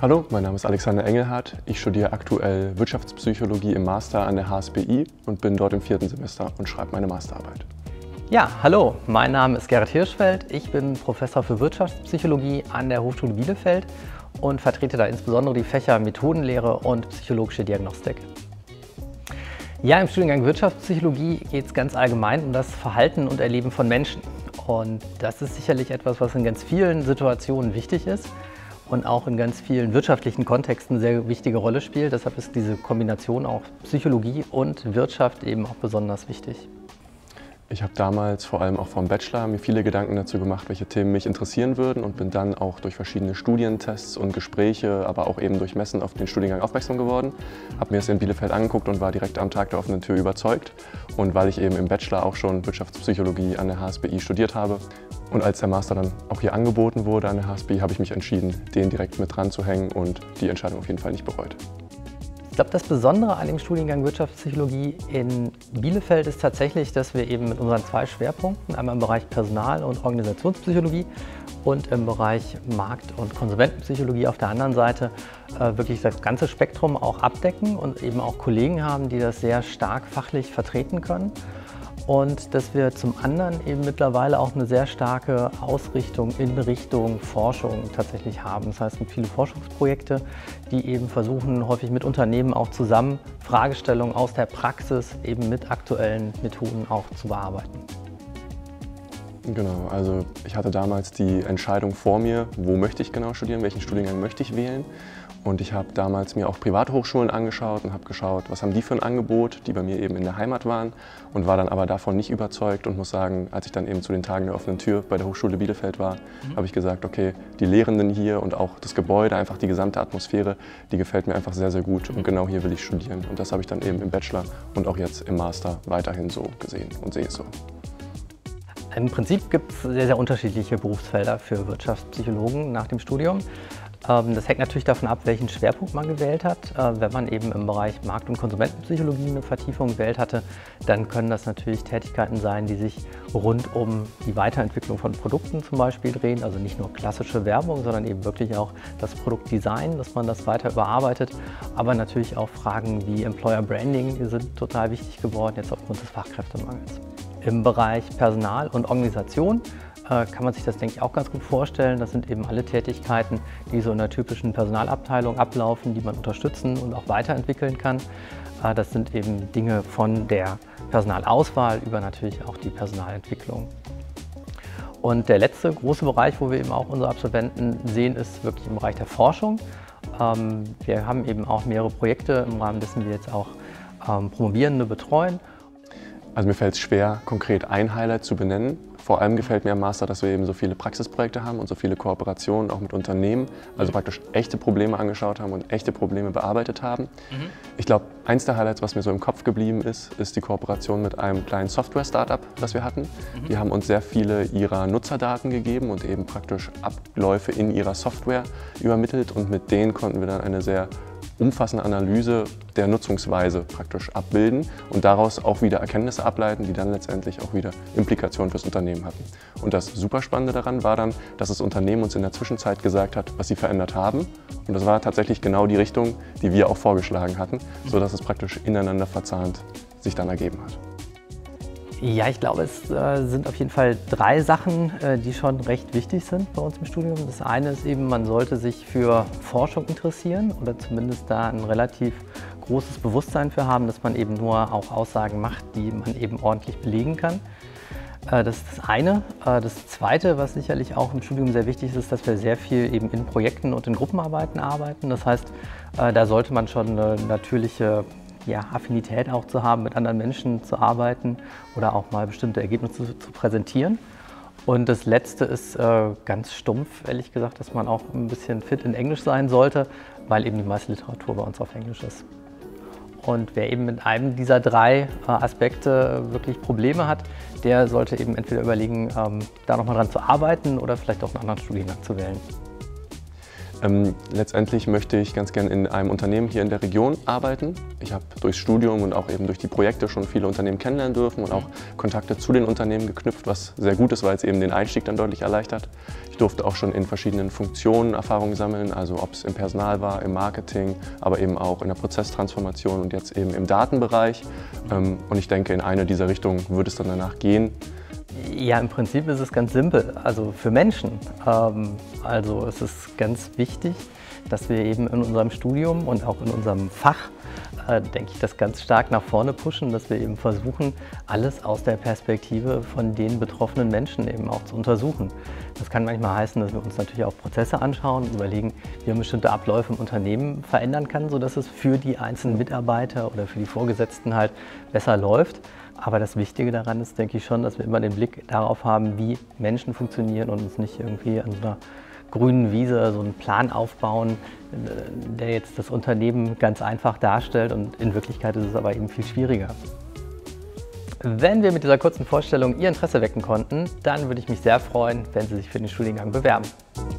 Hallo, mein Name ist Alexander Engelhardt. Ich studiere aktuell Wirtschaftspsychologie im Master an der HSBI und bin dort im 4. Semester und schreibe meine Masterarbeit. Ja, hallo, mein Name ist Gerrit Hirschfeld. Ich bin Professor für Wirtschaftspsychologie an der Hochschule Bielefeld und vertrete da insbesondere die Fächer Methodenlehre und psychologische Diagnostik. Ja, im Studiengang Wirtschaftspsychologie geht es ganz allgemein um das Verhalten und Erleben von Menschen. Und das ist sicherlich etwas, was in ganz vielen Situationen wichtig ist und auch in ganz vielen wirtschaftlichen Kontexten eine sehr wichtige Rolle spielt. Deshalb ist diese Kombination auch Psychologie und Wirtschaft eben auch besonders wichtig. Ich habe damals, vor allem auch vom Bachelor, mir viele Gedanken dazu gemacht, welche Themen mich interessieren würden und bin dann auch durch verschiedene Studientests und Gespräche, aber auch eben durch Messen auf den Studiengang aufmerksam geworden. Habe mir es in Bielefeld angeguckt und war direkt am Tag der offenen Tür überzeugt. Und weil ich eben im Bachelor auch schon Wirtschaftspsychologie an der HSBI studiert habe und als der Master dann auch hier angeboten wurde an der HSBI, habe ich mich entschieden, den direkt mit dran zu hängen und die Entscheidung auf jeden Fall nicht bereut. Ich glaube, das Besondere an dem Studiengang Wirtschaftspsychologie in Bielefeld ist tatsächlich, dass wir eben mit unseren zwei Schwerpunkten, einmal im Bereich Personal- und Organisationspsychologie und im Bereich Markt- und Konsumentenpsychologie auf der anderen Seite wirklich das ganze Spektrum auch abdecken und eben auch Kollegen haben, die das sehr stark fachlich vertreten können. Und dass wir zum anderen eben mittlerweile auch eine sehr starke Ausrichtung in Richtung Forschung tatsächlich haben. Das heißt, es gibt viele Forschungsprojekte, die eben versuchen, häufig mit Unternehmen auch zusammen Fragestellungen aus der Praxis eben mit aktuellen Methoden auch zu bearbeiten. Genau, also ich hatte damals die Entscheidung vor mir, wo möchte ich genau studieren, welchen Studiengang möchte ich wählen. Und ich habe damals mir auch Privathochschulen angeschaut und habe geschaut, was haben die für ein Angebot, die bei mir eben in der Heimat waren und war dann aber davon nicht überzeugt und muss sagen, als ich dann eben zu den Tagen der offenen Tür bei der Hochschule Bielefeld war, habe ich gesagt, okay, die Lehrenden hier und auch das Gebäude, einfach die gesamte Atmosphäre, die gefällt mir einfach sehr, sehr gut und genau hier will ich studieren. Und das habe ich dann eben im Bachelor und auch jetzt im Master weiterhin so gesehen und sehe es so. Im Prinzip gibt es sehr, sehr unterschiedliche Berufsfelder für Wirtschaftspsychologen nach dem Studium. Das hängt natürlich davon ab, welchen Schwerpunkt man gewählt hat. Wenn man eben im Bereich Markt- und Konsumentenpsychologie eine Vertiefung gewählt hatte, dann können das natürlich Tätigkeiten sein, die sich rund um die Weiterentwicklung von Produkten zum Beispiel drehen. Also nicht nur klassische Werbung, sondern eben wirklich auch das Produktdesign, dass man das weiter überarbeitet. Aber natürlich auch Fragen wie Employer Branding sind total wichtig geworden, jetzt aufgrund des Fachkräftemangels. Im Bereich Personal und Organisation kann man sich das, denke ich, auch ganz gut vorstellen. Das sind eben alle Tätigkeiten, die so in der typischen Personalabteilung ablaufen, die man unterstützen und auch weiterentwickeln kann. Das sind eben Dinge von der Personalauswahl über natürlich auch die Personalentwicklung. Und der letzte große Bereich, wo wir eben auch unsere Absolventen sehen, ist wirklich im Bereich der Forschung. Wir haben eben auch mehrere Projekte, im Rahmen dessen wir jetzt auch Promovierende betreuen. Also mir fällt es schwer, konkret ein Highlight zu benennen. Vor allem gefällt mir am Master, dass wir eben so viele Praxisprojekte haben und so viele Kooperationen auch mit Unternehmen, also praktisch echte Probleme angeschaut haben und echte Probleme bearbeitet haben. Ich glaube, eins der Highlights, was mir so im Kopf geblieben ist, ist die Kooperation mit einem kleinen Software-Startup, das wir hatten. Die haben uns sehr viele ihrer Nutzerdaten gegeben und eben praktisch Abläufe in ihrer Software übermittelt und mit denen konnten wir dann eine sehr umfassende Analyse der Nutzungsweise praktisch abbilden und daraus auch wieder Erkenntnisse ableiten, die dann letztendlich auch wieder Implikationen fürs Unternehmen hatten. Und das Superspannende daran war dann, dass das Unternehmen uns in der Zwischenzeit gesagt hat, was sie verändert haben. Und das war tatsächlich genau die Richtung, die wir auch vorgeschlagen hatten, sodass es praktisch ineinander verzahnt sich dann ergeben hat. Ja, ich glaube, es sind auf jeden Fall drei Sachen, die schon recht wichtig sind bei uns im Studium. Das eine ist eben, man sollte sich für Forschung interessieren oder zumindest da ein relativ großes Bewusstsein für haben, dass man eben nur auch Aussagen macht, die man eben ordentlich belegen kann. Das ist das eine. Das zweite, was sicherlich auch im Studium sehr wichtig ist, ist, dass wir sehr viel eben in Projekten und in Gruppenarbeiten arbeiten. Das heißt, da sollte man schon eine natürliche Affinität auch zu haben, mit anderen Menschen zu arbeiten oder auch mal bestimmte Ergebnisse zu präsentieren. Und das Letzte ist ganz stumpf, ehrlich gesagt, dass man auch ein bisschen fit in Englisch sein sollte, weil eben die meiste Literatur bei uns auf Englisch ist. Und wer eben mit einem dieser drei Aspekte wirklich Probleme hat, der sollte eben entweder überlegen, da nochmal dran zu arbeiten oder vielleicht auch einen anderen Studiengang zu wählen. Letztendlich möchte ich ganz gern in einem Unternehmen hier in der Region arbeiten. Ich habe durchs Studium und auch eben durch die Projekte schon viele Unternehmen kennenlernen dürfen und auch Kontakte zu den Unternehmen geknüpft, was sehr gut ist, weil es eben den Einstieg dann deutlich erleichtert. Ich durfte auch schon in verschiedenen Funktionen Erfahrungen sammeln, also ob es im Personal war, im Marketing, aber eben auch in der Prozesstransformation und jetzt eben im Datenbereich. Und ich denke, in eine dieser Richtungen würde es dann danach gehen. Ja, im Prinzip ist es ganz simpel, also für Menschen. Also es ist ganz wichtig, dass wir eben in unserem Studium und auch in unserem Fach, denke ich, das ganz stark nach vorne pushen, dass wir eben versuchen, alles aus der Perspektive von den betroffenen Menschen eben auch zu untersuchen. Das kann manchmal heißen, dass wir uns natürlich auch Prozesse anschauen und überlegen, wie man bestimmte Abläufe im Unternehmen verändern kann, sodass es für die einzelnen Mitarbeiter oder für die Vorgesetzten halt besser läuft. Aber das Wichtige daran ist, denke ich schon, dass wir immer den Blick darauf haben, wie Menschen funktionieren und uns nicht irgendwie an so einer grünen Wiese so einen Plan aufbauen, der jetzt das Unternehmen ganz einfach darstellt, und in Wirklichkeit ist es aber eben viel schwieriger. Wenn wir mit dieser kurzen Vorstellung Ihr Interesse wecken konnten, dann würde ich mich sehr freuen, wenn Sie sich für den Studiengang bewerben.